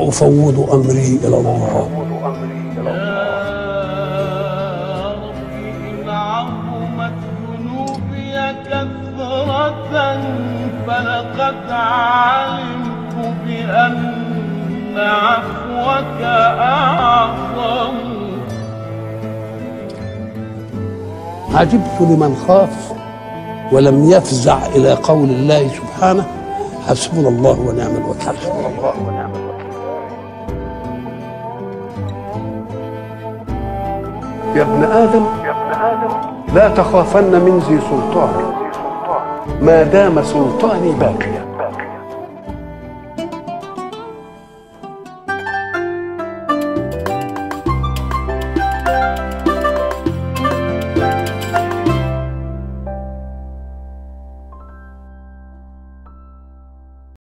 وأفوض أمري إلى الله. فلقد علمت بأن عفوك أعظم. عجبت لمن خاف ولم يفزع إلى قول الله سبحانه حسبنا الله ونعم الوكيل. حسبنا الله ونعم الوكيل. يا ابن آدم لا تخافن من ذي سلطان ما دام سلطاني باقيا.